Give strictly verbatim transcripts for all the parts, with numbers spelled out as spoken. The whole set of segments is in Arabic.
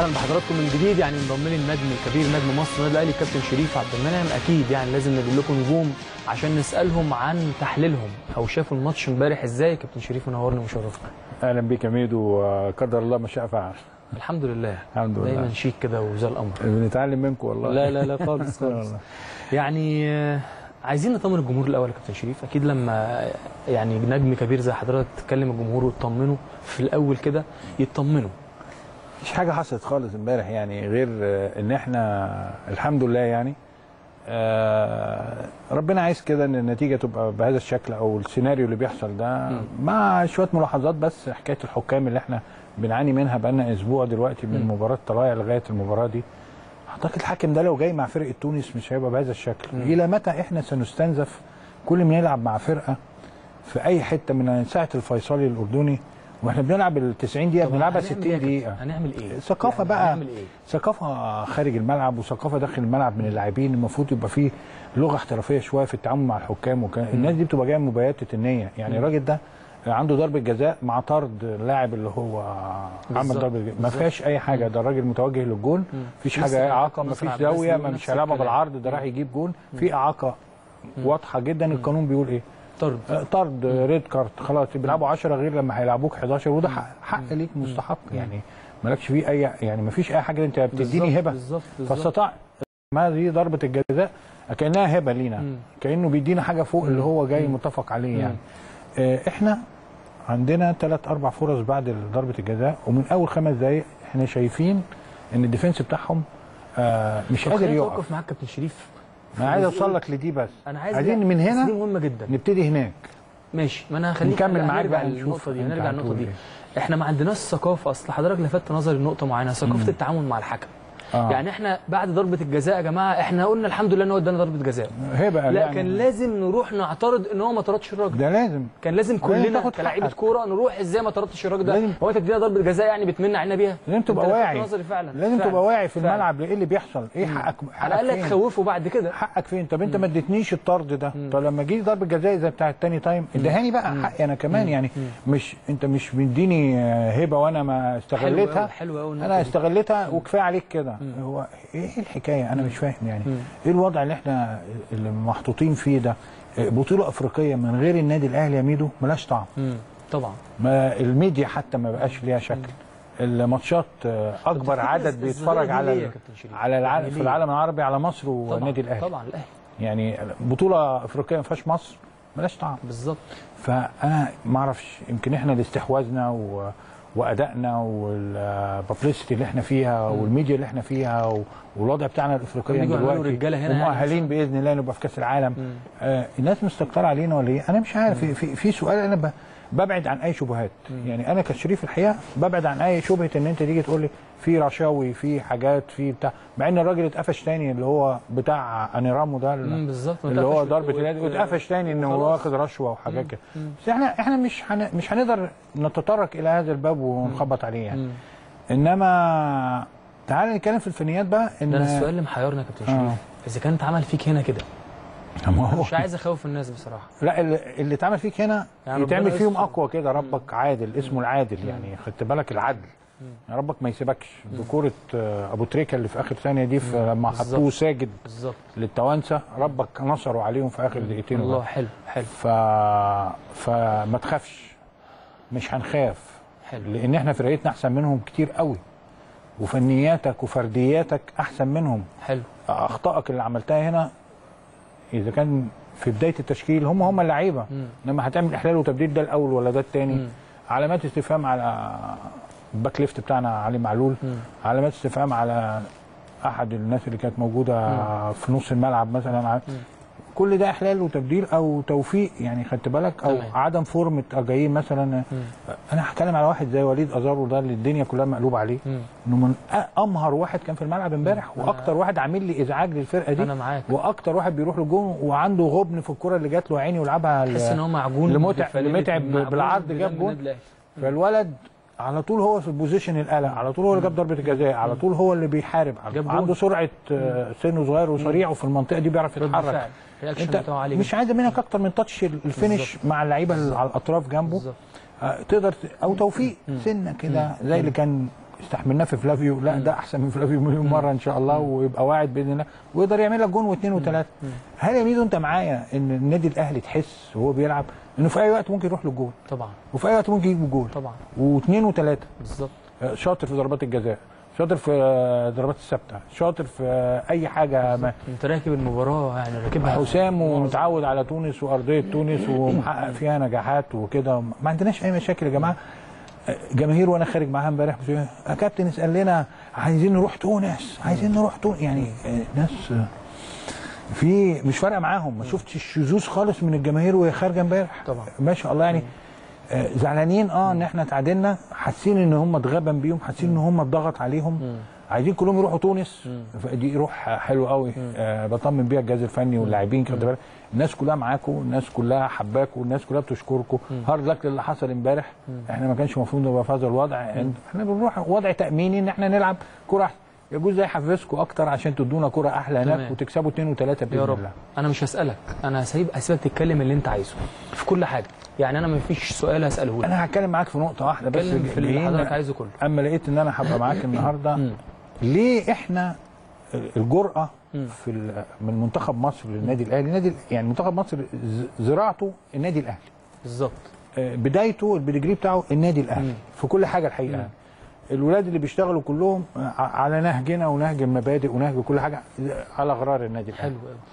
اهلا بحضراتكم من جديد. يعني انضم لي النجم الكبير نجم مصر النادي الاهلي كابتن شريف عبد المنعم. اكيد يعني لازم نجيب لكم نجوم عشان نسالهم عن تحليلهم او شافوا الماتش امبارح ازاي. كابتن شريف منورني ومشرفنا. اهلا بيك يا ميدو، وقدر الله ما شاء فعل. الحمد لله الحمد لله دايما شيك كده وزي القمر. بنتعلم منكم والله. لا لا لا خالص خالص. يعني عايزين نطمن الجمهور الاول يا كابتن شريف. اكيد لما يعني نجم كبير زي حضرتك تكلم الجمهور وتطمنه في الاول كده يطمنوا. مفيش حاجه حصلت خالص امبارح يعني غير ان احنا الحمد لله يعني آه ربنا عايز كده ان النتيجه تبقى بهذا الشكل او السيناريو اللي بيحصل ده م. مع شويه ملاحظات. بس حكايه الحكام اللي احنا بنعاني منها بقالنا اسبوع دلوقتي من م. مباراه طلائع لغايه المباراه دي. اعتقد الحكم ده لو جاي مع فرقه تونس مش هيبقى بهذا الشكل. م. الى متى احنا سنستنزف كل ما نلعب مع فرقه في اي حته من ساعه الفيصلي الاردني واحنا بنلعب ال تسعين دقيقه بنلعبها ستين دقيقه. هنعمل ايه؟ ثقافه يعني بقى هنعمل إيه؟ ثقافه خارج الملعب وثقافه داخل الملعب من اللاعبين. المفروض يبقى فيه لغه احترافيه شويه في التعامل مع الحكام. وكان الناس دي بتبقى جايه مبيته النيه. يعني الراجل ده عنده ضربه جزاء مع طرد اللاعب اللي هو عمل ضربه جزاء ما فيهاش اي حاجه. ده الراجل متوجه للجول، مفيش حاجه اعاقه، ما فيش زاويه، ما مش هيلعبها بالعرض، ده راح يجيب جول في اعاقه واضحه جدا. القانون بيقول ايه؟ طرد طرد ريد كارت. خلاص بيلعبوا عشرة غير لما هيلعبوك حداشر، وده حق, حق ليك مستحق. يعني مالكش فيه اي يعني ما فيش اي حاجه. انت بتديني هبه فاستطاع ما دي ضربه الجزاء كانها هبه لينا، كانه بيدينا حاجه فوق اللي هو جاي متفق عليه. يعني اه احنا عندنا ثلاث اربع فرص بعد ضربه الجزاء، ومن اول خمس دقائق احنا شايفين ان الديفنس بتاعهم اه مش قادر يقف. اوقف معاك كابتن شريف. انا عايز اوصل لك لدي بس. انا عايز عايزين من هنا دي مهمه جدا نبتدي هناك. ماشي، ما انا هخليك نكمل معاك بقى النقطه دي. هنرجع النقطه دي. احنا ما عندناش ثقافه. اصل حضرتك لفتت نظري لنقطه معينه، ثقافه مم. التعامل مع الحكم. آه. يعني احنا بعد ضربه الجزاء يا جماعه احنا قلنا الحمد لله ان هو ادانا ضربه جزاء. هبه لا يعني كان لازم نروح نعترض ان هو ما طردش الراجل ده. لازم كان لازم كلنا كلاعيبه كوره نروح ازاي ما طردش الراجل ده. هو انت تدينا ضربه جزاء يعني بتمن علينا بيها؟ لازم تبقى واعي. فعلا. لازم فعلا. تبقى واعي في فعلا. الملعب لايه اللي بيحصل. ايه حقك؟ على الاقل تخوفه بعد كده. حقك فين؟ طب انت ما اديتنيش الطرد ده. مم. طب لما جه ضربه جزاء زي بتاع الثاني تايم ادهاني بقى حقي انا كمان. مم. يعني مم. مش انت مش مديني هبه وانا ما استغلتها. حلوه قوي. انا استغلتها وكفايه عليك كده. هو ايه الحكايه؟ انا مش فاهم يعني. مم. ايه الوضع اللي احنا اللي محطوطين فيه ده؟ بطوله افريقيه من غير النادي الاهلي يا ميدو ملاش طعم. طبعا. ما الميديا حتى ما بقاش ليها شكل. مم. الماتشات اكبر عدد بيتفرج على على العالم في العالم العربي على مصر والنادي الاهلي. طبعا الاهلي يعني بطوله افريقيه ما فيهاش مصر ملاش طعم بالظبط. فانا ما اعرفش، يمكن احنا اللي استحواذنا و وادائنا والببليستي اللي احنا فيها والميديا اللي احنا فيها والوضع بتاعنا الافريقيا دلوقتي ومؤهلين باذن الله نبقى في كاس العالم. آه الناس مستكتره علينا ولا ايه؟ انا مش عارف. في, في, في سؤال انا ببعد عن اي شبهات. مم. يعني انا كشريف الحقيقه ببعد عن اي شبهه ان انت تيجي تقول لي في رشاوي في حاجات في بتاع، مع ان الراجل اتقفش تاني اللي هو بتاع انيرامو ده اللي هو ضربه اليد اتقفش تاني انه واخد رشوه وحاجات كده. بس احنا احنا مش هن مش هنقدر نتطرق الى هذا الباب ونخبط عليه يعني. مم. انما تعال نتكلم في الفنيات بقى. ان ده السؤال اللي محيرنا يا كابتن شريف. آه. اذا كان اتعمل فيك هنا كده مش عايز اخوف الناس بصراحه. لا اللي اتعمل فيك هنا يعني يتعمل فيهم اقوى كده. ربك عادل، اسمه العادل. يعني خدت بالك العدل. يعني ربك ما يسيبكش. بكوره ابو تريكه اللي في اخر ثانيه دي لما حطوه ساجد بالظبط للتوانسه ربك نصروا عليهم في اخر دقيقتين. الله حلو حلو. ف فما تخافش، مش هنخاف. حلو. لان احنا فرقتنا احسن منهم كتير قوي، وفنياتك وفردياتك احسن منهم. حلو. اخطائك اللي عملتها هنا اذا كان في بدايه التشكيل هم هم اللعيبه، لما هتعمل احلال وتبديل ده الاول ولا ده الثاني. علامات استفهام على الباك ليفت بتاعنا علي معلول. مم. علامات استفهام على احد الناس اللي كانت موجوده مم. في نص الملعب مثلا. مم. كل ده احلال وتبديل او توفيق يعني خدت بالك، او تمام. عدم فورمه اجايين مثلا. مم. انا هتكلم على واحد زي وليد ازارو ده اللي الدنيا كلها مقلوبه عليه. مم. انه من امهر واحد كان في الملعب امبارح، واكتر واحد عامل لي ازعاج للفرقه دي. انا معاك. واكتر واحد بيروح للجون وعنده غبن في الكره اللي جات له عيني ولعبها. تحس ان هو معجون لمتعب بالعرض جاب جون. فالولد على طول هو في البوزيشن القلق، على طول هو اللي جاب ضربه الجزاء، على طول هو اللي بيحارب، عنده سرعه سنه صغير وسريع وفي المنطقه دي بيعرف يتحرك. انت مش عايز منك اكتر من تاتش الفينش مع اللعيبه اللي على الاطراف جنبه. آه تقدر او توفيق سنه كده زي اللي كان استحملناه في فلافيو، لا ده احسن من فلافيو مليون مره ان شاء الله، ويبقى واعد باذن الله ويقدر يعمل لك جون واثنين وثلاثه. هل يا ميدو انت معايا ان النادي الاهلي تحس وهو بيلعب انه في اي وقت ممكن يروح للجول؟ طبعا. وفي اي وقت ممكن يجيب جول طبعا. واثنين وثلاثه. بالظبط. شاطر في ضربات الجزاء، شاطر في ضربات الثابته، شاطر في اي حاجه. ما انت راكب المباراه يعني راكبها حسام ومتعود على تونس وارضيه تونس ومحقق فيها نجاحات وكده، ما عندناش اي مشاكل يا جماعه. جماهير وانا خارج معاها امبارح يا كابتن اسال لنا عايزين نروح تونس، عايزين نروح تونس، يعني ناس في مش فارقه معاهم. ما شفتش الشذوذ خالص من الجماهير وهي خارجه امبارح طبعا ما شاء الله يعني. آه زعلانين اه ان احنا اتعادلنا، حاسين ان هم اتغبن بيهم، حاسين ان هم اتضغط عليهم، عايزين كلهم يروحوا تونس. دي روح حلوه قوي، آه بطمن بيها الجهاز الفني واللاعبين. خد بالك الناس كلها معاكم، الناس كلها حباكم، الناس كلها بتشكركم. هارد لك للي حصل امبارح، احنا ما كانش المفروض نبقى في هذا الوضع. احنا بنروح وضع تاميني ان احنا نلعب كره احسن، يجوز ده يحفزكم اكتر عشان تدونا كره احلى هناك وتكسبوا اثنين وثلاثه باذن الله. يا رب. انا مش هسالك، انا هسيب هسيبك تتكلم اللي انت عايزه في كل حاجه، يعني انا ما فيش سؤال هساله لك. انا هتكلم معاك في نقطه واحده بس في اللي حضرتك عايزه كله. اما لقيت ان انا هبقى معاك النهارده ليه احنا الجرأه في من منتخب مصر للنادي الاهلي. النادي يعني منتخب مصر زراعته النادي الاهلي بالظبط، بدايته البيدجري بتاعه النادي الاهلي في كل حاجه الحقيقه. مم. الولاد اللي بيشتغلوا كلهم على نهجنا ونهج المبادئ ونهج كل حاجه على غرار النادي الاهلي. حلو قوي.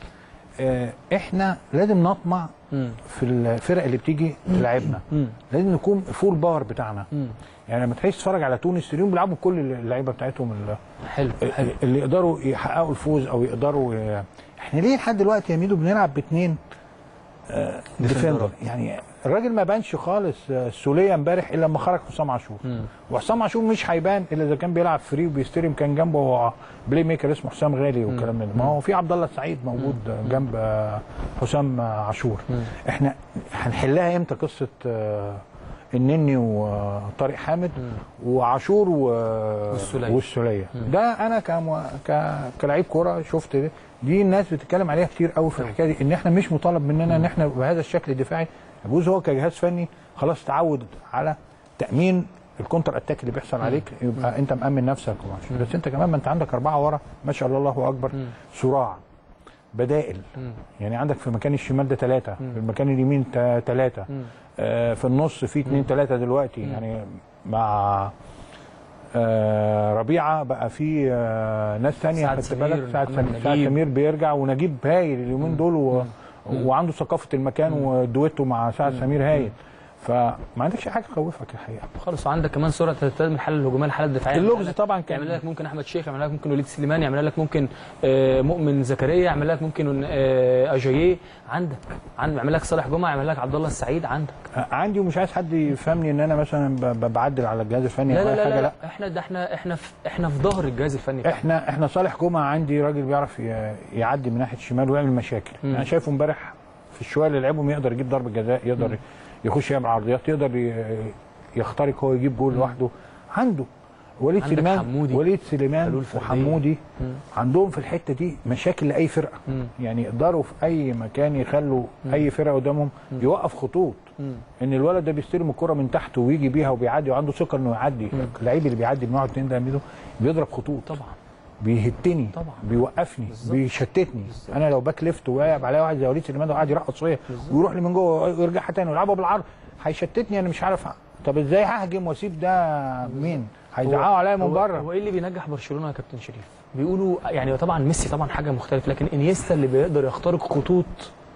احنا لازم نطمع في الفرق اللي بتيجي تلعبنا، لازم نكون فول باور بتاعنا. مم. يعني لما تحس تتفرج على تونس اليوم بيلعبوا كل اللعيبه بتاعتهم حلو حلو اللي يقدروا يحققوا الفوز او يقدروا ي... احنا ليه لحد دلوقتي يا ميدو بنلعب باثنين آه ديفندر؟ يعني الراجل ما بانش خالص السوليه امبارح الا لما خرج حسام عاشور، وحسام عاشور مش هيبان الا اذا كان بيلعب فري وبيستلم. كان جنبه بلاي ميكر اسمه حسام غالي والكلام من ده، ما هو في عبد الله السعيد موجود مم. جنب حسام عاشور. مم. احنا هنحلها امتى قصه آه النني وطارق حامد مم. وعاشور و... والسوليه والسوليه ده انا كم... ك... كلاعب كوره شفت دي. دي الناس بتتكلم عليها كتير قوي في الحكايه دي، ان احنا مش مطالب مننا ان احنا بهذا الشكل الدفاعي. يجوز هو كجهاز فني خلاص تعود على تامين الكونتر اتاك اللي بيحصل عليك، يبقى مم. انت مامن نفسك وماشي. بس انت كمان ما انت عندك اربعه ورا ما شاء الله الله اكبر، مم. صراع بدائل. مم. يعني عندك في المكان الشمال ده ثلاثه، في المكان اليمين ثلاثه، آه في النص في اثنين ثلاثه دلوقتي. مم. يعني مع آه ربيعه بقى في آه ناس ثانيه. سعد سمير سعد سمير بيرجع ونجيب هايل اليومين دول و... وعنده ثقافه المكان ودويتو مع سعد سمير هايل. فما عندكش حاجه تخوفك الحقيقه خالص. وعندك كمان سرعه ترتيب من الحاله الهجوميه للحاله الدفاعيه. اللغز طبعا كان يعمل لك ممكن احمد شيخ، يعمل لك ممكن وليد سليمان، يعمل لك ممكن آه مؤمن زكريا، يعمل لك ممكن آه اجاييه. عندك عندك يعمل لك صالح جمعه، يعمل لك عبد الله السعيد. عندك عندي ومش عايز حد يفهمني ان انا مثلا بعدل على الجهاز الفني لا لا لا, لا, لا. احنا ده احنا احنا في احنا في ظهر الجهاز الفني. احنا احنا صالح جمعه عندي راجل بيعرف يعدي من ناحيه الشمال ويعمل مشاكل. انا شايفه امبارح في الشويه اللي لعبهم يقدر يجيب ضربه جزاء، يقدر مم. يخش يعمل عرضيات، يقدر يخترق هو يجيب جول لوحده. عنده وليد سليمان حمودي. وليد سليمان وحمودي مم. عندهم في الحته دي مشاكل لاي فرقه. مم. يعني يقدروا في اي مكان يخلوا مم. اي فرقه قدامهم مم. يوقف خطوط. مم. ان الولد ده بيستلم الكره من تحت ويجي بيها وبيعدي وعنده ثقه انه يعدي. اللعيب اللي بيعدي من واحد اتنين ده بيضرب خطوط طبعا، بيهتني طبعا، بيوقفني بالزبط. بيشتتني بالزبط. انا لو باك ليفت واقف عليا واحد زي وليد سليمان وقاعد يرقص فيا ويروح لي من جوه ويرجعها تاني ويلعبها بالعرض هيشتتني. انا مش عارف طب ازاي ههجم واسيب ده مين؟ هيزعقوا عليا من بره. هو ايه اللي بينجح برشلونه يا كابتن شريف؟ بيقولوا يعني طبعا ميسي طبعا حاجه مختلفه، لكن انيستا اللي بيقدر يخترق خطوط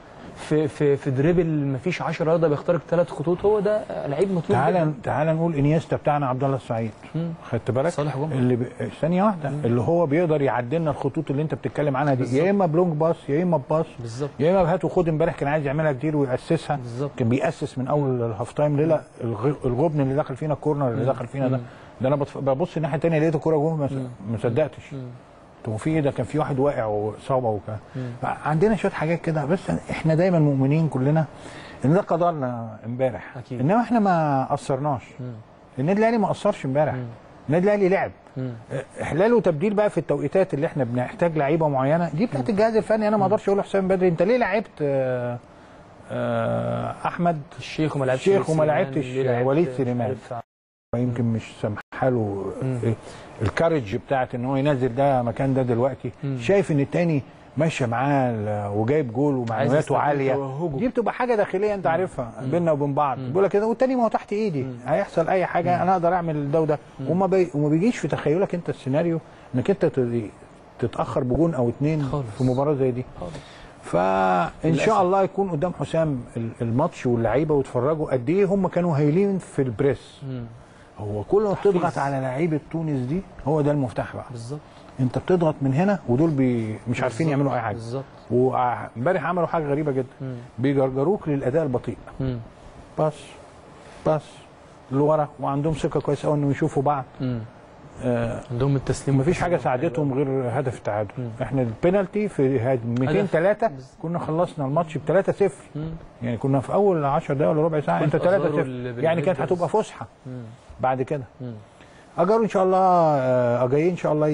في في في دريبل مفيش عشرة يقدر بيخترق ثلاث خطوط. هو ده لعيب مطلوب. تعالى تعالى نقول انيستا بتاعنا عبد الله السعيد، خدت بالك؟ صالح جمعه اللي ب... ثانيه واحده مم. اللي هو بيقدر يعدي لنا الخطوط اللي انت بتتكلم عنها دي، يا اما بلونج باص يا اما باص بالظبط، يا اما هات وخد. امبارح كان عايز يعملها كتير ويأسسها بالظبط. كان بيأسس من اول الهاف تايم. لا الغبن اللي دخل فينا، الكورنر اللي دخل فينا ده ده انا ببص الناحيه الثانيه لقيت الكوره جوه ما صدقتش. طب في ايه ده؟ كان في واحد واقع وصابه وكده. عندنا شويه حاجات كده، بس احنا دايما مؤمنين كلنا ان ده قدرنا امبارح، انما احنا ما قصرناش. النادي الاهلي ما قصرش امبارح، النادي الاهلي لعب. احلال وتبديل بقى في التوقيتات اللي احنا بنحتاج لعيبه معينه دي بتاعت الجهاز الفني. انا ما اقدرش اقول لحسام بدري انت ليه لعبت آآ آآ احمد الشيخ وما لعبتش الشيخ وما لعبتش وليد سليمان. يمكن مش سامحه له الكارج بتاعت ان هو ينزل ده مكان ده دلوقتي. مم. شايف ان التاني ماشيه معاه وجايب جول ومعنوياته عاليه، دي بتبقى حاجه داخليه انت عارفها بيننا وبين بعض. بيقول لك كده والتاني ما هو تحت ايدي، مم. هيحصل اي حاجه، مم. انا اقدر اعمل ده وده، وما بي... وما بيجيش في تخيلك انت السيناريو انك انت تتاخر بجون او اتنين خالص في مباراه زي دي خالص. فان شاء الله يكون قدام حسام الماتش واللعيبه ويتفرجوا قد ايه هم كانوا هايلين في البريس. مم. هو كل ما بتضغط على لعيبه تونس دي هو ده المفتاح بقى بالظبط. انت بتضغط من هنا ودول بي مش عارفين يعملوا اي حاجه بالظبط. وامبارح عملوا حاجه غريبه جدا، مم. بيجرجروك للاداء البطيء، مم. بس بس لورا، وعندهم ثقه كويسه قوي انهم يشوفوا بعض. مم. آه عندهم التسليم، مفيش حاجه ساعدتهم غير هدف التعادل. احنا البينالتي في مئتين وثلاثة كنا خلصنا الماتش ب ثلاثة صفر، يعني كنا في اول عشر دقائق ولا ربع ساعه انت ثلاثة صفر، يعني كانت هتبقى فسحه بعد كده. اجارو ان شاء الله اجاي ان شاء الله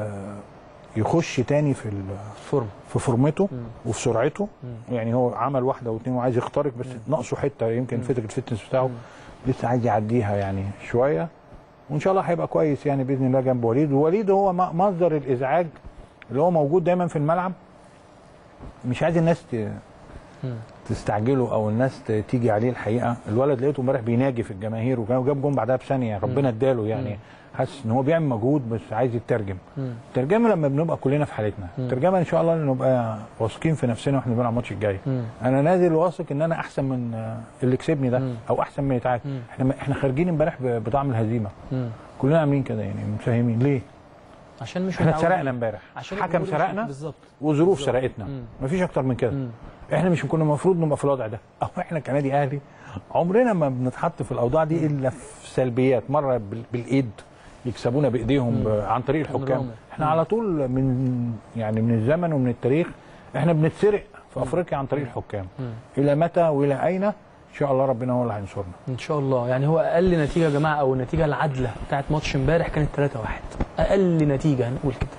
يخش تاني في الفورم، في فورمته وفي سرعته. مم. يعني هو عمل واحده واثنين وعايز يخترق، بس ناقصه حته يمكن فتره الفتنس بتاعه لسه عايز يعديها يعني شويه، وان شاء الله هيبقى كويس يعني باذن الله جنب وليد. ووليد هو مصدر الازعاج اللي هو موجود دايما في الملعب، مش عايز الناس تستعجله او الناس تيجي عليه. الحقيقه الولد لقيته امبارح بيناجي في الجماهير وجاب جون بعدها بثانيه، ربنا اداله يعني، حاسس ان هو بيعمل مجهود بس عايز يترجم. الترجمه لما بنبقى كلنا في حالتنا، الترجمه ان شاء الله نبقى واثقين في نفسنا واحنا بنلعب الماتش الجاي. مم. انا نازل واثق ان انا احسن من اللي كسبني ده، مم. او احسن من يتعادل. احنا احنا خارجين امبارح بطعم الهزيمه، مم. كلنا عاملين كده يعني متفاهمين ليه؟ عشان مش احنا اتسرقنا امبارح، حكم سرقنا وظروف سرقتنا، مفيش اكتر من كده. مم. احنا مش كنا المفروض نبقى في الوضع ده، او احنا كنادي اهلي عمرنا ما بنتحط في الاوضاع دي الا في سلبيات، مره بالايد يكسبونا بايديهم عن طريق الحكام. احنا على طول من يعني من الزمن ومن التاريخ احنا بنتسرق في افريقيا عن طريق الحكام. مم. الى متى والى اين؟ ان شاء الله ربنا هو اللي هينصرنا ان شاء الله. يعني هو اقل نتيجه يا جماعه او النتيجه العادله بتاعت ماتش امبارح كانت ثلاثة واحد، اقل نتيجه هنقول كده،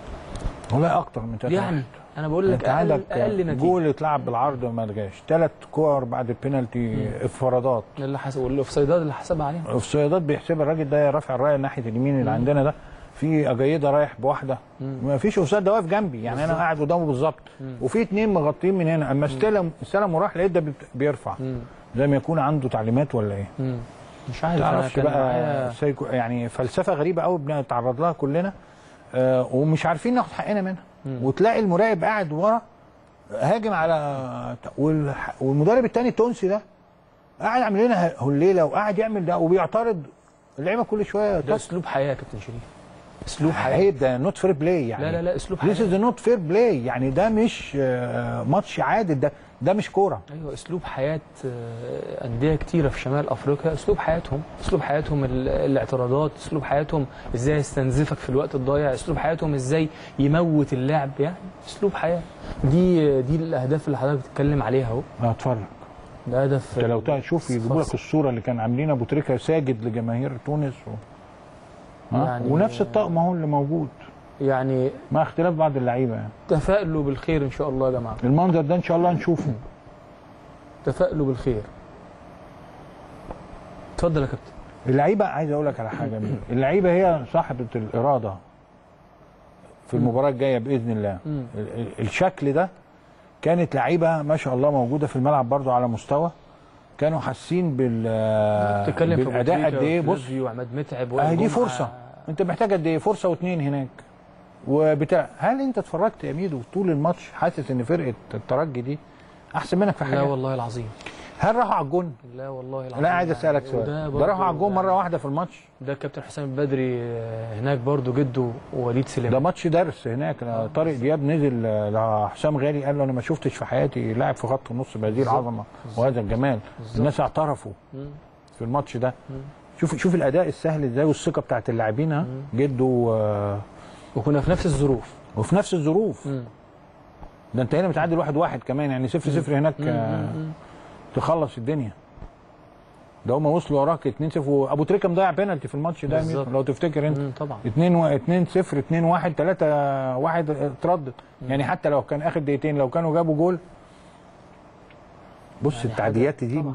والله اكتر من ثلاثة واحد. يعني انا بقول لك اقل اقل نتيجه. جول اتلعب بالعرض وما رجعش، ثلاث كور بعد البينالتي، انفرادات اللي حسب والاوفسايدات اللي حسبها عليهم، الاوفسايدات بيحسبها الراجل ده رافع الرايه ناحيه اليمين اللي عندنا ده، في اجايده رايح بواحده، ما فيش اوفسايد، ده واقف جنبي يعني بالزبط. انا قاعد قدامه بالظبط، وفي اثنين مغطيين من هنا، اما استلم استلم وراح لقيت ده بيرفع، مم. زي ما يكون عنده تعليمات ولا ايه؟ مم. مش عارف انا كان بقى سيكو يعني فلسفه غريبه قوي بنتعرض لها كلنا، آه ومش عارفين ناخد حقنا منها. مم. وتلاقي المراقب قاعد ورا هاجم على والمدرب الثاني التونسي ده قاعد عامل لنا هليله وقاعد يعمل ده وبيعترض اللعيبه كل شويه. ده اسلوب حياه يا كابتن شريف، اسلوب حياه. عيب، ده نوت فير بلاي يعني. لا لا لا اسلوب حياه، ذيس از نوت فير بلاي يعني، ده مش ماتش عادل، ده ده مش كوره. ايوه اسلوب حياه انديه كتيره في شمال افريقيا، اسلوب حياتهم، اسلوب حياتهم الاعتراضات، اسلوب حياتهم ازاي يستنزفك في الوقت الضايع، اسلوب حياتهم ازاي يموت اللاعب، يعني اسلوب حياه. دي دي الاهداف اللي حضرتك بتتكلم عليها اهو. اتفرج ده هدف. انت لو تشوف يجيبوا لك الصوره اللي كان عاملينها ابو تريكه ساجد لجماهير تونس و... يعني ونفس الطقم اهو اللي موجود، يعني مع اختلاف بعض اللعيبه يعني. تفائلوا بالخير ان شاء الله يا جماعه، المنظر ده ان شاء الله نشوفه. تفائلوا بالخير. اتفضل يا كابتن. اللعيبه عايز اقول لك على حاجه، اللعيبه هي صاحبه الاراده في المباراه الجايه باذن الله. م. الشكل ده كانت لعيبه ما شاء الله موجوده في الملعب برضو على مستوى، كانوا حاسين بال بالاداء قد ايه. بص وعماد متعب اهي دي فرصه، انت محتاج قد ايه؟ فرصه واثنين هناك وبتاع. هل انت اتفرجت يا ميدو طول الماتش حاسس ان فرقه الترجي دي احسن منك في حاجه؟ لا والله العظيم. هل راحوا على الجون؟ لا والله العظيم. لا عايز اسالك سؤال، ده راحوا على الجون مره واحده في الماتش؟ ده الكابتن حسام البدري هناك برضو جده ووليد سليمان، ده ماتش درس هناك. طارق دياب نزل لحسام غالي قال له انا ما شفتش في حياتي لاعب في خط النص بهذه العظمه وهذا الجمال. بالزبط. الناس اعترفوا مم. في الماتش ده. مم. شوف شوف الاداء السهل ازاي والثقه بتاعت اللاعبين. ها جده و... وكنا في نفس الظروف وفي نفس الظروف. مم. ده انت هنا متعادل واحد واحد كمان يعني صفر صفر هناك. مم. مم. تخلص الدنيا. ده هم وصلوا وراك اتنين صفر وابو تريكه مضيع بينالتي في الماتش ده لو تفتكر انت. طبعا اتنين صفر اتنين واحد تلاتة واحد اتردد يعني. حتى لو كان اخر دقيقتين لو كانوا جابوا جول. بص يعني التعديات دي امبارح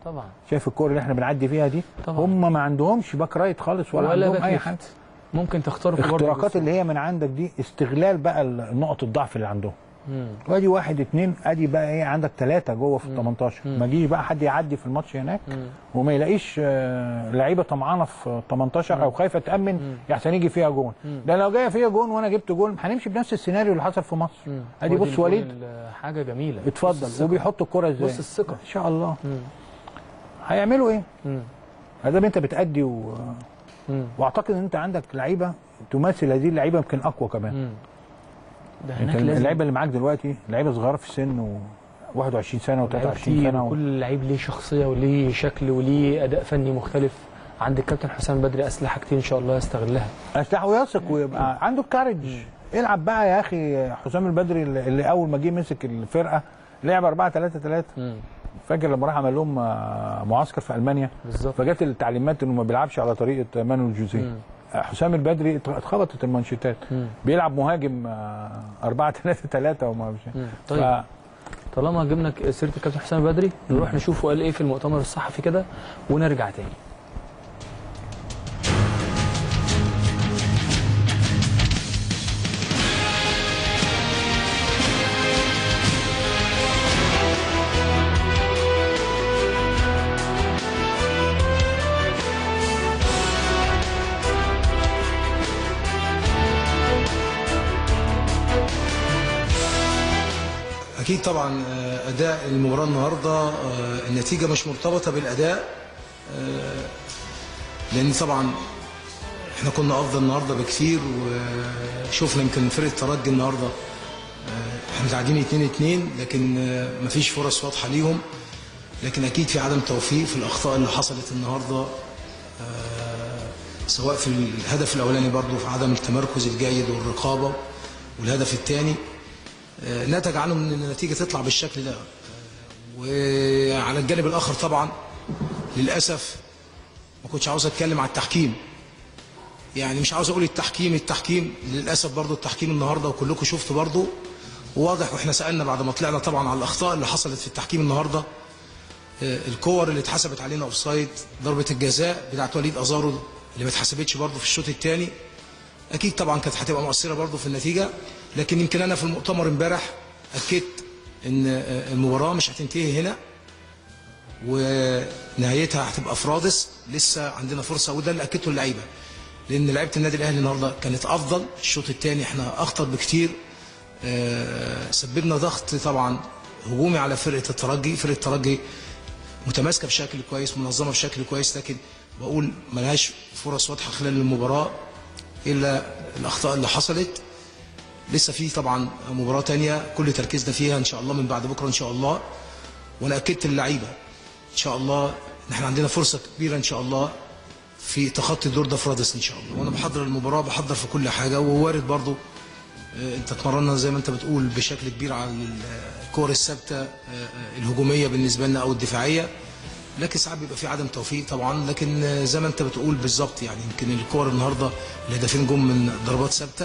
طبعا. شايف الكوره اللي احنا بنعدي فيها دي طبعا. هم ما عندهمش باك رايت خالص ولا, ولا عندهم اي باك حاجه. ممكن تخترقوا برضه الاختراقات اللي هي من عندك دي استغلال بقى نقط الضعف اللي عندهم. وادي واحد اتنين، ادي بقى ايه عندك ثلاثه جوه في ال تمنتاشر. ما يجيش بقى حد يعدي في الماتش هناك مم. وما يلاقيش لعيبه طمعانه في تمنتاشر مم. او خايفه تامن يحسن يجي فيها جون. ده لو جايه فيها جون وانا جبت جون هنمشي بنفس السيناريو اللي حصل في مصر. مم. ادي بص وليد حاجه جميله، اتفضل وبيحط الكره ازاي، بص الثقه ان شاء الله. مم. هيعملوا ايه؟ ادام انت بتأدي و... واعتقد ان انت عندك لعيبه تماثل هذه اللعيبه، يمكن اقوى كمان. مم. ده هناك اللعيبه اللي معاك دلوقتي لعيبه صغيره في السن و واحد وعشرين سنه وثلاثة وعشرين سنه و... وكل لعيب ليه شخصيه وليه شكل وليه اداء فني مختلف. عندك كابتن حسام بدري اسلحه كتير ان شاء الله يستغلها، اسلحه ويثق ويبقى عنده الكارج. العب بقى يا اخي. حسام البدري اللي اول ما جه مسك الفرقه لعب أربعة ثلاثة ثلاثة. فاكر لما راح عمل لهم معسكر في المانيا بالظبط، فجت التعليمات انه ما بيلعبش على طريقه مانويل جوزيه. حسام البدري اتخبطت المانشيتات، بيلعب مهاجم أربعة ثلاثة ثلاثة وما مش. طيب ف... طالما جبنا سيره الكابتن حسام البدري نروح نشوفه قال ايه في المؤتمر الصحفي كده ونرجع تاني. أكيد طبعا أداء المباراة النهاردة النتيجة مش مرتبطة بالأداء، لأن طبعا احنا كنا أفضل النهاردة بكثير، وشوفنا يمكن فرقة الترجي النهاردة احنا متعادلين اتنين اتنين لكن مفيش فرص واضحة ليهم، لكن أكيد في عدم توفيق في الأخطاء اللي حصلت النهاردة، سواء في الهدف الأولاني برضو في عدم التمركز الجيد والرقابة، والهدف الثاني نتج عنه ان النتيجه تطلع بالشكل ده. وعلى الجانب الاخر طبعا للاسف ما كنتش عاوز اتكلم على التحكيم، يعني مش عاوز اقول التحكيم التحكيم للاسف برضو التحكيم النهارده وكلكم شفتوا برضو وواضح، واحنا سالنا بعد ما طلعنا طبعا على الاخطاء اللي حصلت في التحكيم النهارده. الكور اللي اتحسبت علينا اوفسايد، ضربه الجزاء بتاعت وليد ازارو اللي ما اتحسبتش برضو في الشوط الثاني، اكيد طبعا كانت هتبقى مؤثره برضو في النتيجه. لكن يمكن انا في المؤتمر امبارح اكدت ان المباراه مش هتنتهي هنا ونهايتها هتبقى في رادس، لسه عندنا فرصه، وده اللي اكدته اللعيبه، لان لعيبه النادي الاهلي النهارده كانت افضل. الشوط الثاني احنا اخطر بكتير، سببنا ضغط طبعا هجومي على فرقه الترجي. فرقه الترجي متماسكه بشكل كويس، منظمه بشكل كويس، لكن بقول ملهاش فرص واضحه خلال المباراه الا الاخطاء اللي حصلت. لسه في طبعا مباراه ثانيه كل تركيزنا فيها ان شاء الله من بعد بكره ان شاء الله، وانا اكدت للعيبه ان شاء الله ان احنا عندنا فرصه كبيره ان شاء الله في تخطي الدور ده في رادس ان شاء الله. وانا بحضر المباراه بحضر في كل حاجه، ووارد برضو انت اتمرنا زي ما انت بتقول بشكل كبير على الكور الثابته الهجوميه بالنسبه لنا او الدفاعيه، لكن ساعات بيبقى في عدم توفيق طبعا. لكن زي ما انت بتقول بالظبط، يعني يمكن الكور النهارده الهدفين جم من ضربات ثابته،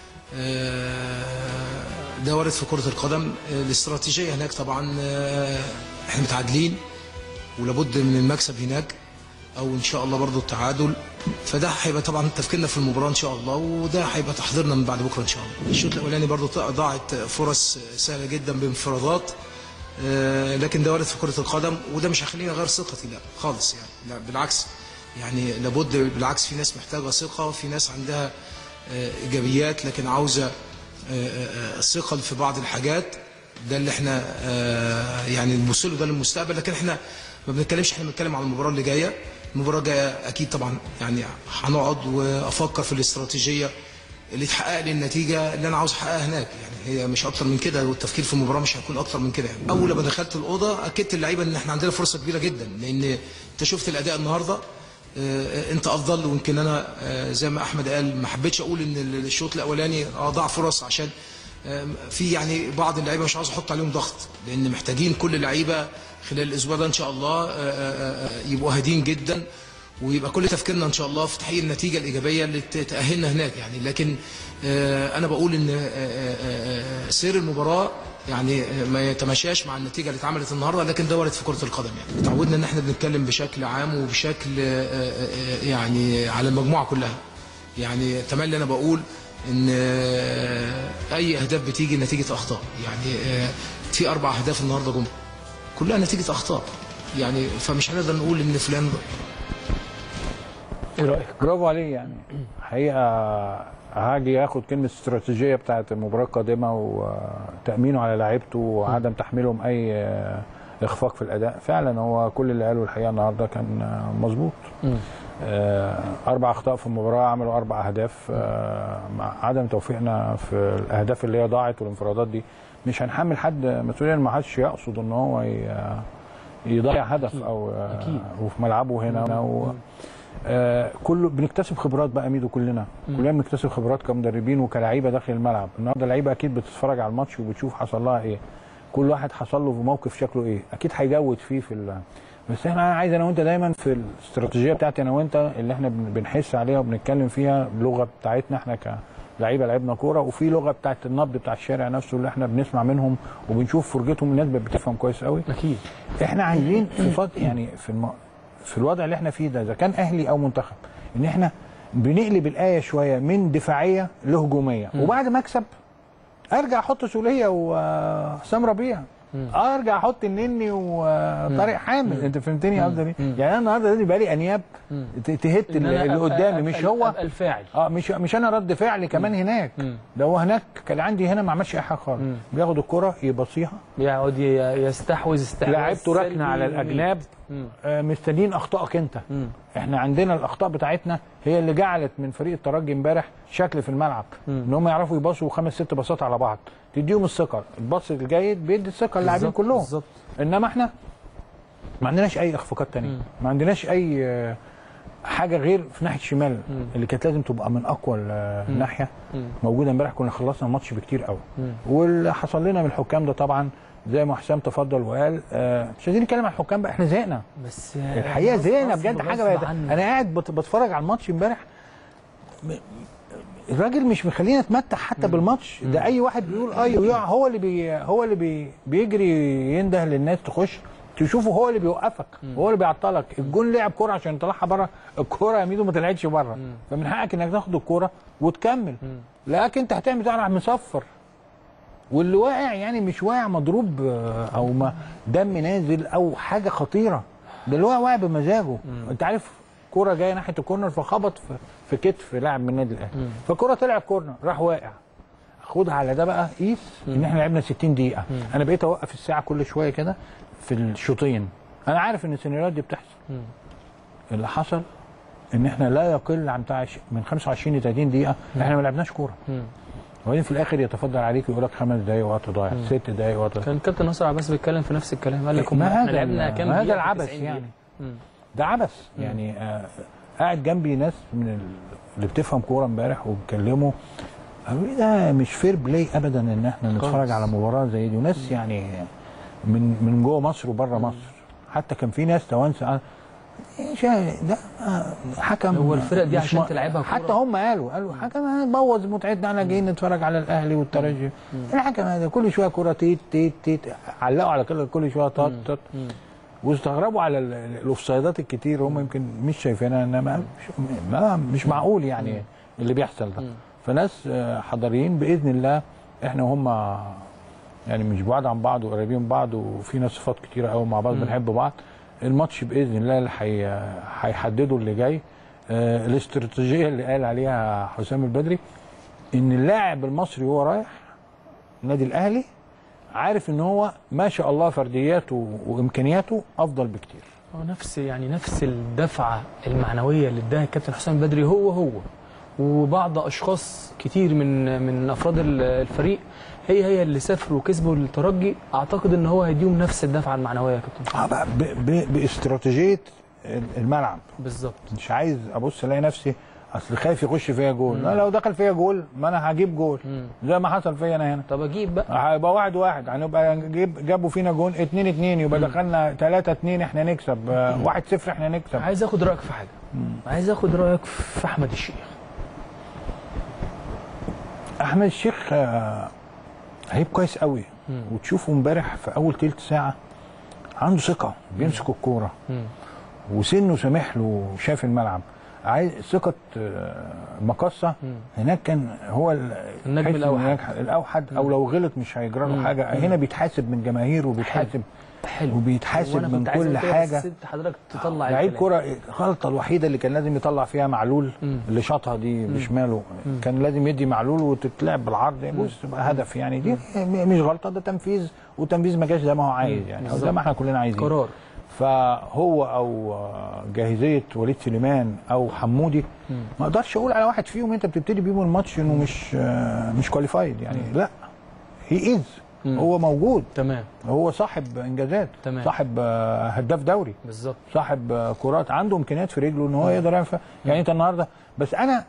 ده وارد في كرة القدم. الاستراتيجية هناك طبعا احنا متعادلين ولابد من المكسب هناك او ان شاء الله برضو التعادل، فده هيبقى طبعا تفكيرنا في المباراة ان شاء الله، وده هيبقى تحضيرنا من بعد بكرة ان شاء الله. الشوط الاولاني برضو ضاعت فرص سهلة جدا بانفرادات، لكن ده وارد في كرة القدم، وده مش هيخليني اغير ثقتي لا خالص، يعني لا بالعكس، يعني لابد بالعكس في ناس محتاجة ثقة، في ناس عندها ايجابيات لكن عاوزه ثقل في بعض الحاجات، ده اللي احنا يعني نبص له ده للمستقبل. لكن احنا ما بنتكلمش، احنا بنتكلم على المباراه اللي جايه. المباراه الجايه اكيد طبعا يعني هنقعد وافكر في الاستراتيجيه اللي تحقق لي النتيجه اللي انا عاوز احققها هناك، يعني هي مش اكتر من كده، والتفكير في المباراه مش هيكون اكتر من كده. يعني اول لما دخلت الاوضه اكدت اللعيبه ان احنا عندنا فرصه كبيره جدا، لان انت شفت الاداء النهارده انت افضل. ويمكن انا زي ما احمد قال ما حبيتش اقول ان الشوط الاولاني ضاع فرص، عشان في يعني بعض اللعيبه مش عاوز احط عليهم ضغط، لان محتاجين كل اللعيبه خلال الاسبوع ده ان شاء الله يبقوا هادين جدا، ويبقى كل تفكيرنا ان شاء الله في تحقيق النتيجه الايجابيه اللي تاهلنا هناك يعني. لكن انا بقول ان سير المباراه يعني ما يتماشاش مع النتيجه اللي اتعملت النهارده، لكن ده وارد في كره القدم. يعني تعودنا ان احنا بنتكلم بشكل عام وبشكل يعني على المجموعه كلها. يعني تملي انا بقول ان اي اهداف بتيجي نتيجه اخطاء. يعني في اربع اهداف النهارده جم كلها نتيجه اخطاء، يعني فمش هنقدر نقول ان فلان. ايه رايك؟ برافو عليه. يعني حقيقه هاجي ياخد كلمه استراتيجيه بتاعت المباراه القادمه وتامينه على لعيبته وعدم تحميلهم اي اخفاق في الاداء. فعلا هو كل اللي قاله الحقيقه النهارده كان مظبوط. اربع اخطاء في المباراه، عملوا اربع اهداف. مع عدم توفيقنا في الاهداف اللي هي ضاعت والانفرادات دي مش هنحمل حد مسؤوليه. ما حدش يقصد ان هو يضيع هدف او أكيد. وفي ملعبه هنا و... آه كله بنكتسب خبرات بقى ميدو. كلنا مم. كلنا بنكتسب خبرات كمدربين وكلاعيبه داخل الملعب. النهارده اللعيبه اكيد بتتفرج على الماتش وبتشوف حصل لها ايه، كل واحد حصل له في موقف شكله ايه، اكيد هيجود فيه في ال... بس احنا انا عايز انا وانت دايما في الاستراتيجيه بتاعتي انا وانت اللي احنا بنحس عليها وبنتكلم فيها اللغه بتاعتنا احنا كلاعيبه لعبنا كوره، وفي لغه بتاعت النبض بتاع الشارع نفسه اللي احنا بنسمع منهم وبنشوف فرجتهم. الناس بتفهم كويس قوي. اكيد احنا عايزين في فض... يعني في الم... في الوضع اللي احنا فيه ده اذا كان اهلي او منتخب ان احنا بنقلب الايه شويه من دفاعيه لهجوميه، وبعد ما اكسب ارجع احط سوليه وحسام ربيع، ارجع احط النني وطارق حامد. انت فهمتني قصدي ايه؟ يعني انا النهارده لازم يبقى لي انياب تهت اللي قدامي، مش هو الفاعل. اه مش مش انا رد فعل كمان هناك. ده هو هناك كان عندي هنا ما عملش اي حاجه خالص. بياخد الكره يبصيها، يقعد يستحوذ استحواذ لعبته ركنه على الاجناب. آه مستنيين اخطائك انت. مم. احنا عندنا الاخطاء بتاعتنا هي اللي جعلت من فريق الترجي امبارح شكل في الملعب. مم. ان هم يعرفوا يباصوا خمس ست باصات على بعض تديهم الثقه. الباص الجيد بيدي الثقه للاعبين كلهم بالظبط. انما احنا ما عندناش اي اخفاقات ثانيه، ما عندناش اي حاجه غير في ناحيه الشمال. مم. اللي كانت لازم تبقى من اقوى الناحيه موجوده امبارح. كنا خلصنا الماتش بكتير قوي. واللي حصل لنا من الحكام ده طبعا زي ما حسام تفضل وقال. آه مش عايزين نتكلم عن الحكام بقى، احنا زهقنا بس الحقيقه زهقنا بجد. حاجه بقى انا قاعد بتفرج على الماتش امبارح، الراجل مش مخلينا نتمتع حتى بالماتش ده. اي واحد بيقول اي ويقع هو اللي بي هو اللي بي بيجري ينده للناس تخش تشوفه، هو اللي بيوقفك، هو اللي بيعطلك. الجون لعب كوره عشان يطلعها بره، الكوره يا ميدو ما طلعتش بره، فمن حقك انك تاخد الكوره وتكمل. لكن انت هتعمل تعرف مصفر، واللي واقع يعني مش واقع مضروب او ما دم نازل او حاجه خطيره، ده اللي هو واقع بمزاجه. انت عارف كوره جايه ناحيه الكورنر فخبط في, في كتف لاعب من النادي الاهلي، فالكوره طلعت كورنر راح واقع. خدها على ده بقى قيس ان احنا لعبنا ستين دقيقه. مم. انا بقيت اوقف الساعه كل شويه كده في الشوطين. انا عارف ان السيناريوهات دي بتحصل. مم. اللي حصل ان احنا لا يقل عن من خمسة وعشرين ل ثلاثين دقيقه احنا ما لعبناش كوره. وبعدين في الاخر يتفضل عليك ويقول لك خمس دقايق وقت ضايع، ست دقايق وقت ضايع. كان كابتن ناصر عباس بيتكلم في نفس الكلام، قال لك احنا لعبنا كام دقيقه؟ هذا العبث يعني. مم. ده عبث يعني. آه قاعد جنبي ناس من اللي بتفهم كوره امبارح وبيتكلموا قالوا لي ده مش فير بلاي ابدا ان احنا نتفرج على مباراه زي دي. وناس يعني من من جوه مصر وبره مصر، حتى كان في ناس توانسه ده حكم. هو الفرق دي عشان تلعبها كوره، حتى هم قالوا قالوا حكم بوظ متعتنا، احنا جايين نتفرج على الاهلي والترجي. الحكم هذا كل شويه كوره تيت تيت تيت، علقوا على كل كل شويه طط طط، واستغربوا على الاوفسايدات الكتير. هم يمكن مش شايفينها، انما مش, مش معقول يعني اللي بيحصل ده. فناس حضاريين باذن الله، احنا وهم يعني مش بعاد عن بعض وقريبين من بعض، وفي ناس صفات كتيره قوي مع بعض بنحب بعض. الماتش باذن الله اللي هيحددوا اللي جاي. آه الاستراتيجيه اللي قال عليها حسام البدري ان اللاعب المصري وهو رايح النادي الاهلي عارف ان هو ما شاء الله فردياته وامكانياته افضل بكتير. اه نفس يعني نفس الدفعه المعنويه اللي اداها الكابتن حسام البدري هو هو وبعض اشخاص كتير من من افراد الفريق هي هي اللي سافروا وكسبوا الترجي. اعتقد ان هو هيديهم نفس الدفعه المعنويه يا كابتن. اه بقى باستراتيجيه الملعب بالظبط. مش عايز ابص الاقي نفسي اصل خايف يخش فيا جول. لا لو دخل فيا جول ما انا هجيب جول مم. زي ما حصل فيا انا هنا. طب اجيب بقى هيبقى واحد واحد هنبقى جيب جابوا فينا جول اتنين اتنين يبقى مم. دخلنا تلاتة اتنين احنا نكسب. مم. واحد صفر احنا نكسب. عايز اخد رايك في حاجه. مم. عايز اخد رايك في احمد الشيخ. احمد الشيخ هيبقى كويس قوي وتشوفه امبارح في اول تلت ساعه عنده ثقه، بيمسك الكوره وسنه سامح له، شاف الملعب، عايز ثقه. مقصه هناك كان هو النجم الاوحد الاوحد او لو غلط مش هيجرى له حاجه. هنا بيتحاسب من جماهير وبيتحاسب حلو وبيتحاسب من كل حاجه. حضرتك تطلع لعيب كوره. الغلطه الوحيده اللي كان لازم يطلع فيها معلول مم. اللي شاطها دي بشماله، كان لازم يدي معلول وتتلعب بالعرض، بص تبقى هدف يعني. دي مش غلطه، ده تنفيذ، وتنفيذ ما جاش زي ما هو عايز يعني، او زي ما احنا كلنا عايزين قرار. فهو او جاهزيه وليد سليمان او حمودي ما اقدرش اقول على واحد فيهم انت بتبتدي بيهم الماتش انه مش مش كواليفايد يعني. مم. لا، هي از هو موجود تمام، هو صاحب انجازات تمام، صاحب هداف دوري بالظبط، صاحب كرات، عنده امكانيات في رجله ان هو يقدر يعمل يعني. انت النهارده بس انا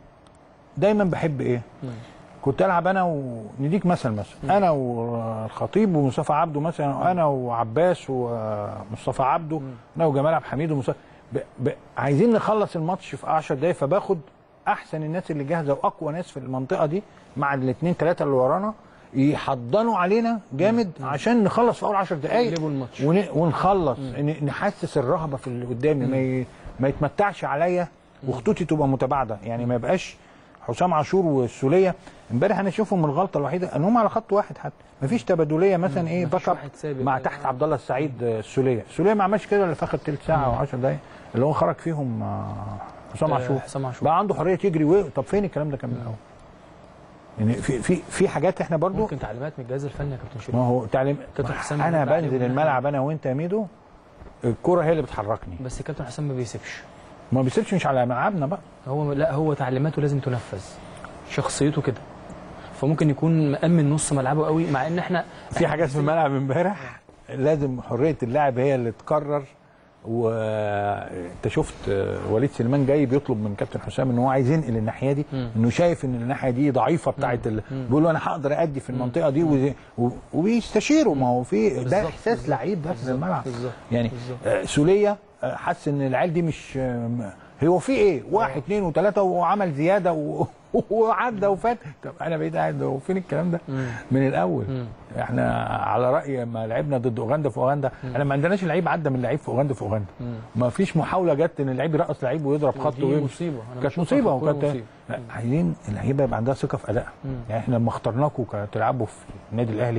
دايما بحب ايه؟ مم. كنت العب انا ونديك مثل مثلا مم. انا والخطيب ومصطفى عبده مثلا، انا وعباس ومصطفى عبده، مم. انا وجمال عبد الحميد ومصطفى ب... ب... عايزين نخلص الماتش في عشر دقايق، فباخد احسن الناس اللي جاهزه واقوى ناس في المنطقه دي مع الاثنين ثلاثه اللي ورانا يحضنوا علينا جامد مم. عشان نخلص في اول عشر دقايق ون... ونخلص مم. نحسس الرهبه في اللي قدامي، ما, ي... ما يتمتعش عليا وخطوطي تبقى متباعده يعني. ما يبقاش حسام عاشور والسوليه امبارح انا اشوفهم من الغلطه الوحيده ان هم على خط واحد، حتى ما فيش تبادليه مثلا ايه باك اب مع تحت عبد الله السعيد. السوليه السوليه ما عملش كده الا في اخر ثلث ساعه او عشر دقائق اللي هو خرج فيهم حسام عاشور بقى عنده حريه يجري و... طب فين الكلام ده كان من الاول؟ يعني في في في حاجات احنا برضو ممكن تعليمات من الجهاز الفني يا كابتن شريف. ما هو تعليم انا بنزل الملعب انا وانت يا ميدو، الكره هي اللي بتحركني، بس كابتن حسام ما بيسيبش ما بيسيبش مش على ملعبنا بقى. هو لا، هو تعليماته لازم تنفذ، شخصيته كده، فممكن يكون مأمن نص ملعبه قوي، مع ان احنا في حاجات في الملعب امبارح لازم حريه اللاعب هي اللي تقرر. وانت شفت وليد سليمان جاي بيطلب من كابتن حسام ان هو عايز ينقل الناحيه دي، م. انه شايف ان الناحيه دي ضعيفه بتاعت ال... بيقول له انا هقدر ادي في المنطقه دي و... و... وبيستشيروا. ما هو في ده احساس لعيب داخل الملعب يعني. آه سوليه آه حس ان العيال دي مش آه هو في ايه واحد اثنين وثلاثه وعمل زياده و... وعدى وفات. طب انا بقيت قاعد وفين الكلام ده مم. من الاول؟ مم. احنا على راي ما لعبنا ضد اوغندا في اوغندا، احنا ما عندناش لعيب عدى من لعيب في اوغندا في اوغندا، ما فيش محاوله جت ان اللعيب يرقص لعيب ويضرب خط ويمشي. مصيبه، كانت مصيبه وكانت عايزين اللعيبه يبقى عندها ثقه في ادائها. يعني احنا لما اخترناكم تلعبوا في النادي الاهلي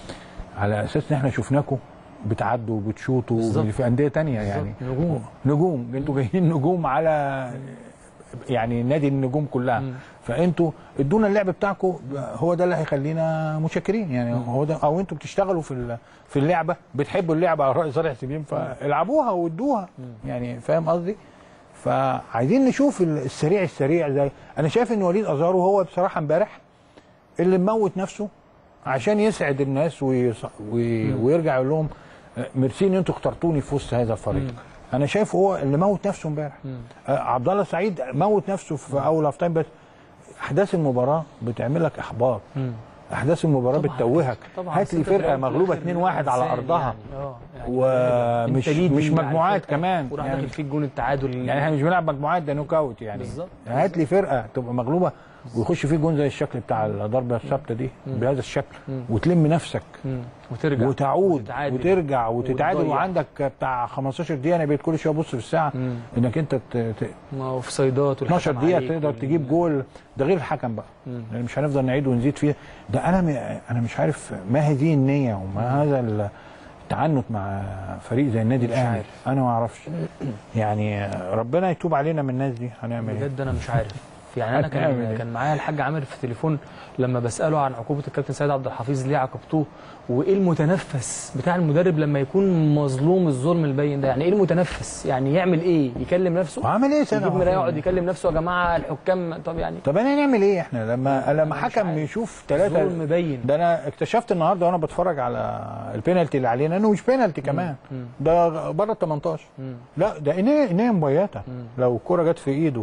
على اساس ان احنا شفناكم بتعدوا وبتشوطوا في انديه ثانيه يعني نجوم نجوم انتوا جايين نجوم على يعني نادي النجوم كلها. مم. فانتوا ادونا اللعب بتاعكم، هو ده اللي هيخلينا متشكرين يعني. مم. هو ده، او انتوا بتشتغلوا في في اللعبه، بتحبوا اللعبه على راي صالح سليم، فالعبوها وادوها يعني، فاهم قصدي؟ فعايزين نشوف السريع السريع. زي انا شايف ان وليد ازارو هو بصراحه امبارح اللي مموت نفسه عشان يسعد الناس ويص... وي... ويرجع يقول لهم ميرسي ان انتوا اخترتوني في وسط هذا الفريق. مم. انا شايف هو اللي موت نفسه امبارح. آه عبد الله السعيد موت نفسه في مم. اول هاف تايم. بس احداث المباراه بتعمل لك احباط. مم. احداث المباراه بتتوهك. هات لي فرقه مغلوبه اتنين واحد على ارضها يعني. يعني ومش مش مجموعات كمان وراح داخل فيك جون التعادل يعني. احنا مش بنلعب مجموعات، ده نوك اوت يعني. بالظبط. هات لي فرقه تبقى مغلوبه ويخش فيه جون زي الشكل بتاع الضربه الثابته دي مم. بهذا الشكل مم. وتلم نفسك مم. وترجع وتعود وتتعادل. وترجع وتتعادل وعندك بتاع خمستاشر دقيقه. انا بقيت كل شويه ابص في الساعه مم. انك انت ت... في صيدات اتناشر دقيقه تقدر تجيب جول. ده غير الحكم بقى يعني، مش هنفضل نعيد ونزيد فيه. ده انا م... انا مش عارف ما هذه النيه وما هذا التعنت مع فريق زي النادي الاهلي. انا ما اعرفش يعني. ربنا يتوب علينا من الناس دي. هنعمل ايه بجد؟ انا مش عارف يعني. انا كان كان معايا الحاج عامر في التليفون لما بساله عن عقوبه الكابتن سيد عبد الحفيظ ليه عاقبتوه، وايه المتنفس بتاع المدرب لما يكون مظلوم الظلم البين ده. يعني ايه المتنفس؟ يعني يعمل ايه؟ يكلم نفسه؟ عمل ايه سنه؟ يجيب مرايه يقعد يكلم نفسه يا جماعه الحكام. طب يعني طب انا نعمل ايه احنا لما لما حكم يشوف ثلاثه ظلم مبين؟ ده انا اكتشفت النهارده وانا بتفرج على البينالتي اللي علينا انه مش بينالتي كمان. مم. ده بره ال تمنتاشر. مم. لا ده ايديه ايديه مبيته. لو الكوره جت في ايده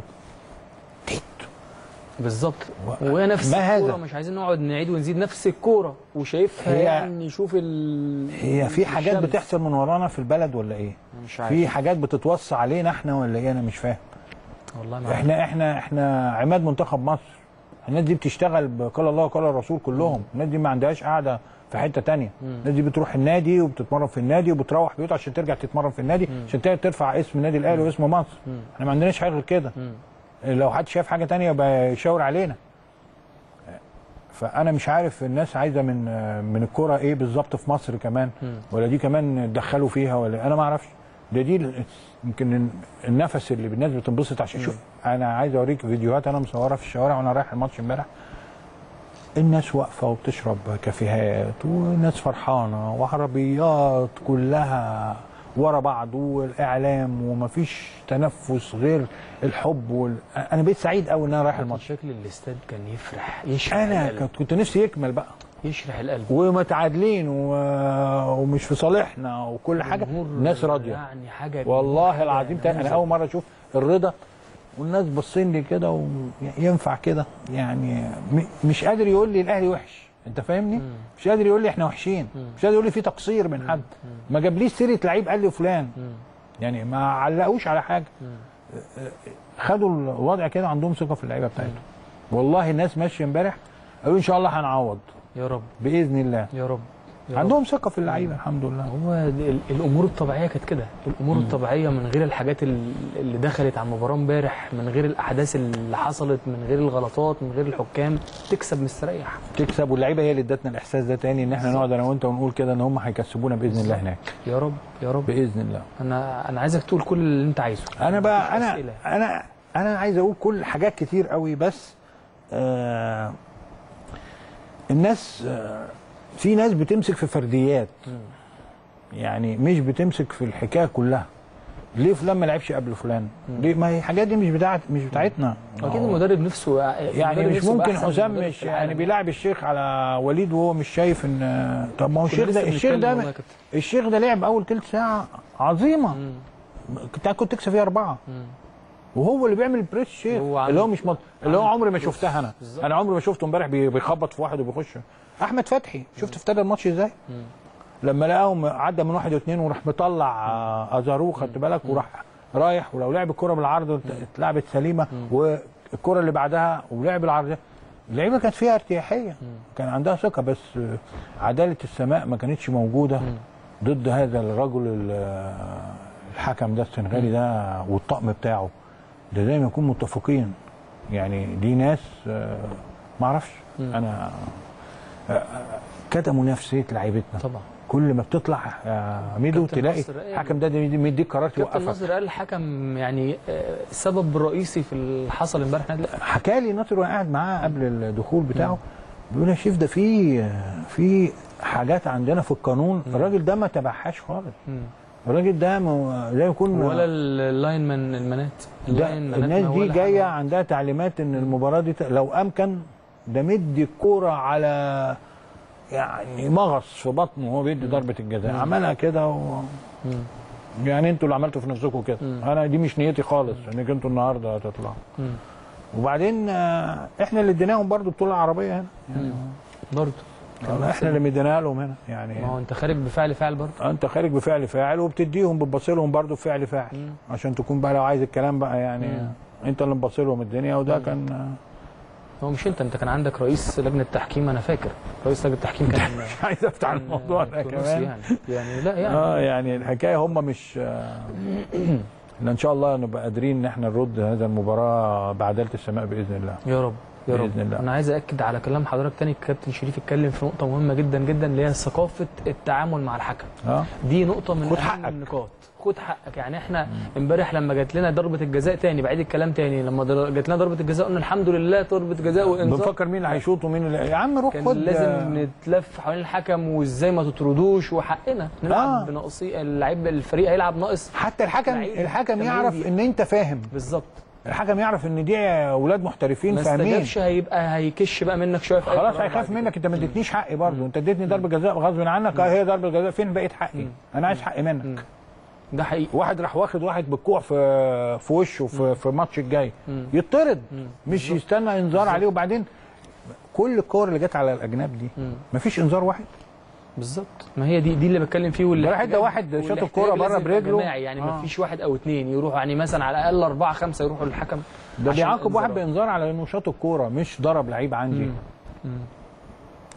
بالظبط. وهي نفس الكوره، مش عايزين نقعد نعيد ونزيد، نفس الكوره وشايفها يعني. شوف ال هي في حاجات الشمس. بتحصل من ورانا في البلد ولا ايه؟ مش عارف. في حاجات بتتوصى علينا احنا ولا ايه؟ انا مش فاهم والله. ما احنا احنا احنا عماد منتخب مصر. الناس دي بتشتغل بقال الله وقال الرسول كلهم. الناس دي ما عندهاش قاعده في حته ثانيه. الناس دي بتروح النادي وبتتمرن في النادي وبتروح بيوتها عشان ترجع تتمرن في النادي مم. عشان ترفع اسم النادي الاهلي واسم مصر. مم. احنا ما عندناش حاجه غير كده. لو حد شاف حاجه ثانيه يبقى يشاور علينا. فانا مش عارف الناس عايزه من من الكوره ايه بالظبط في مصر كمان، ولا دي كمان دخلوا فيها ولا انا ما اعرفش. ده دي يمكن النفس اللي الناس بتنبسط عشان شوف. انا عايز اوريك فيديوهات انا مصورها في الشوارع وانا رايح الماتش امبارح. الناس واقفه وبتشرب كافيهات والناس فرحانه وعربيات كلها ورا بعض والاعلام ومفيش تنفس غير الحب وال... انا بقيت سعيد قوي ان انا رايح الماتش. شكل الاستاد كان يفرح يشرح انا القلب. كنت نفسي يكمل بقى يشرح القلب ومتعادلين و... ومش في صالحنا وكل حاجه. الناس راضيه يعني حاجه والله العظيم. انا اول مره اشوف الرضا والناس باصين لي كده وينفع كده يعني. مش قادر يقول لي الاهلي وحش، انت فاهمني؟ مم. مش قادر يقول لي احنا وحشين، مم. مش قادر يقول لي في تقصير من حد. مم. ما جابليش سيره لعيب قال لي فلان. مم. يعني ما علقوش على حاجه. مم. خدوا الوضع كده عندهم ثقه في اللعيبه بتاعتهم. والله الناس ماشيه امبارح قالوا ان شاء الله هنعوض يا رب باذن الله يا رب. عندهم ثقه في اللعيبه الحمد لله. هو الامور الطبيعيه كانت كده، الامور مم. الطبيعيه من غير الحاجات اللي دخلت على المباراه امبارح، من غير الاحداث اللي حصلت، من غير الغلطات، من غير الحكام، تكسب مستريح. تكسب واللعيبه هي اللي ادتنا الاحساس ده تاني ان احنا نقعد انا وانت ونقول كده ان هم هيكسبونا باذن الله هناك. يا رب يا رب باذن الله. انا انا عايزك تقول كل اللي انت عايزه. انا بقى انا أسئلة. انا انا عايز اقول كل حاجات كتير قوي بس آه الناس آه في ناس بتمسك في فرديات. مم. يعني مش بتمسك في الحكايه كلها. ليه فلان ما لعبش قبل فلان؟ مم. ليه؟ ما هي الحاجات دي مش بتاعت مش بتاعتنا. اكيد المدرب نفسه يعني مش ممكن حسام مش يعني بيلاعب الشيخ على وليد وهو مش شايف ان طب ما هو الشيخ ده الشيخ ده الشيخ ده لعب اول ثلث ساعه عظيمه. مم. كنت كنت تكسب فيها اربعه. مم. وهو اللي بيعمل البريس الشيخ اللي هو مش مط... اللي هو عمري ما شفتها انا. بالزبط. انا عمري ما شفته امبارح بيخبط في واحد وبيخش. احمد فتحي شفت افتدى الماتش ازاي؟ مم. لما لقاهم عدى من واحد واثنين وراح مطلع ازارو خدت بالك وراح رايح ولو لعب الكره بالعرض اتلعبت سليمه والكره اللي بعدها ولعب العرض اللعيبه كانت فيها ارتياحيه كان عندها ثقه بس عداله السماء ما كانتش موجوده ضد هذا الرجل الحكم ده السنغالي ده والطقم بتاعه ده دايما يكون متفقين يعني دي ناس ما اعرفش انا كتموا نفسيه لعيبتنا طبعا. كل ما بتطلع يا ميدو تلاقي الحكم ده مديك قرار توقفك. كابتن ناصر قال الحكم يعني السبب الرئيسي في اللي حصل امبارح. حكى لي ناصر وانا قاعد معاه قبل الدخول بتاعه بيقول يا شيف ده في في حاجات عندنا في القانون الراجل ده ما تبعهاش خالص. الراجل ده لا يكون ولا اللاين من المنات الناس دي جايه عندها تعليمات ان المباراه دي لو امكن ده مدي الكوره على يعني مغص في بطنه وهو بيدي ضربه الجزاء عملها كده و... يعني انتوا اللي عملتوا في نفسكم كده. انا دي مش نيتي خالص انك انتوا النهارده هتطلعوا. وبعدين احنا اللي اديناهم برضو بطوله عربيه هنا يعني برضو احنا اللي مديناها لهم هنا يعني. ما هو انت خارج بفعل فاعل برضو. انت خارج بفعل فاعل وبتديهم بتبص لهم برضو بفعل فاعل مم. عشان تكون بقى لو عايز الكلام بقى يعني مم. انت اللي مبص لهم الدنيا وده مم. كان هو مش انت انت كان عندك رئيس لجنه تحكيم انا فاكر رئيس لجنه التحكيم كان مش عايز افتح الموضوع ده كمان يعني يعني لا يعني اه يعني الحكايه هم مش ان ان شاء الله نبقى قادرين ان احنا نرد هذا المباراه بعداله السماء باذن الله. يا رب يا رب بإذن الله. انا عايز اكد على كلام حضرتك تاني. الكابتن شريف اتكلم في نقطه مهمه جدا جدا اللي هي ثقافه التعامل مع الحكم. اه دي نقطه من اهم النقاط. خد حقك. يعني احنا امبارح لما جات لنا ضربه الجزاء تاني بعيد الكلام تاني لما جات لنا ضربه الجزاء قلنا الحمد لله ضربه جزاء وانذار. بنفكر مين اللي هيشوط ومين اللي يا عم روح خد. لازم نتلف حوالين الحكم وازاي ما تطردوش وحقنا نلعب آه. بناقصي اللعيب الفريق هيلعب ناقص. حتى الحكم الحكم يعرف ان انت فاهم بالظبط. الحكم يعرف ان دي اولاد محترفين فاهمين. ما استجابش هيبقى هيكش بقى منك شويه في خلاص هيخاف منك. انت ما اديتنيش حقي برضه. انت اديتني ضربه جزاء غصب عنك. اه هي ضربه جزاء فين بقيت حقي؟ مم. انا عايز حقي منك. مم. ده حقيقي. واحد راح واخد واحد بالكوع في في وشه في في الماتش الجاي يطرد مش يستنى انذار عليه. وبعدين كل الكور اللي جت على الاجناب دي مفيش انذار واحد بالظبط. ما هي دي دي اللي بتكلم فيه. واللي واحد ده واحد شاط الكوره بره برجله يعني آه. مفيش واحد او اثنين يروحوا يعني مثلا على الاقل اربعه خمسه يروحوا للحكم. ده بيعاقب واحد بانذار على انه شاط الكوره مش ضرب لعيب عندي. مم. مم.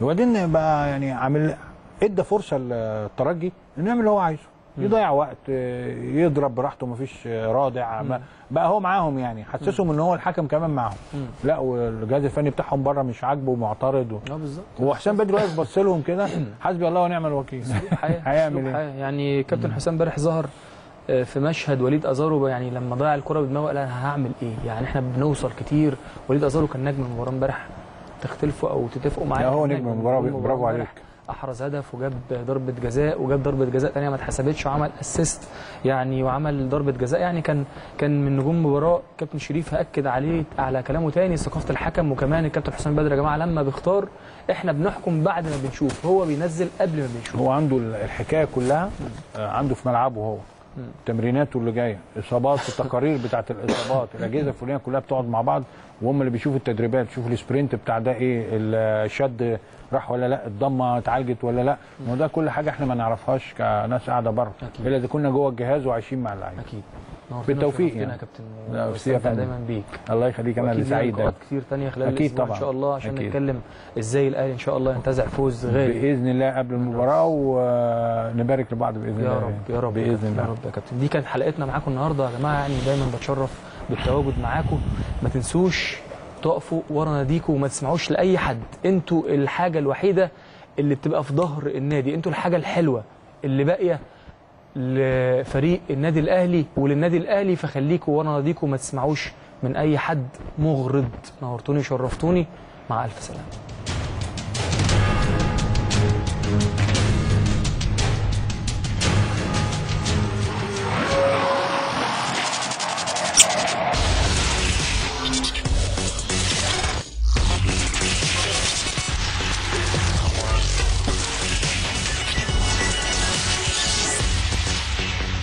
وبعدين بقى يعني عامل ادى فرصه للترجي انه يعمل اللي هو عايزه، يضيع وقت، يضرب براحته، مفيش رادع، بقى هو معاهم يعني، حسسهم ان هو الحكم كمان معاهم. لا والجهاز الفني بتاعهم بره مش عاجبه ومعترض. اه بالظبط. وحسام بدري واقف بص لهم كده حسبي الله ونعم الوكيل. هيعمل ايه؟ يعني كابتن حسام امبارح ظهر في مشهد وليد ازارو، يعني لما ضيع الكره بدماغه قال انا هعمل ايه؟ يعني احنا بنوصل كتير. وليد ازارو كان نجم المباراه امبارح، تختلفوا او تتفقوا معايا. هو نجم المباراه، برافو عليك. احرز هدف وجاب ضربه جزاء وجاب ضربه جزاء ثانيه ما اتحسبتش وعمل اسيست يعني وعمل ضربه جزاء، يعني كان كان من نجوم المباراه. كابتن شريف هاكد عليه على كلامه تاني ثقافه الحكم. وكمان الكابتن حسام بدري يا جماعه لما بيختار احنا بنحكم بعد ما بنشوف، هو بينزل قبل ما بنشوف. هو عنده الحكايه كلها عنده في ملعبه، هو تمريناته اللي جايه، اصابات، التقارير بتاعه الاصابات، الاجهزه الفلانيه كلها بتقعد مع بعض وهم اللي بيشوفوا التدريبات، يشوفوا السبرنت بتاع ده ايه، الشد راح ولا لا، الضمه اتعالجت ولا لا. ما ده كل حاجه احنا ما نعرفهاش كناس قاعده بره الا اذا كنا جوه الجهاز وعايشين مع اللعيبه. اكيد. بالتوفيق يعني. يا كابتن. لا استاذ دايما بيك. الله يخليك، انا اللي سعيد. اكيد كتير ثانيه خلال الاسبوع ان شاء الله عشان أكيد. نتكلم ازاي الاهلي ان شاء الله ينتزع فوز غالي باذن الله قبل المباراه، ونبارك لبعض باذن الله. يا رب يا رب باذن الله. يا رب يا كابتن. دي كانت حلقتنا معاكم النهارده يا جماعه، يعني دايما بتشرف بالتواجد معاكم. ما تنسوش تقفوا ورا ناديكم وما تسمعوش لاي حد. انتوا الحاجه الوحيده اللي بتبقى في ظهر النادي، انتوا الحاجه الحلوه اللي باقيه لفريق النادي الاهلي وللنادي الاهلي، فخليكوا ورا ناديكم وما تسمعوش من اي حد مغرض. نورتوني شرفتوني، مع الف سلامه.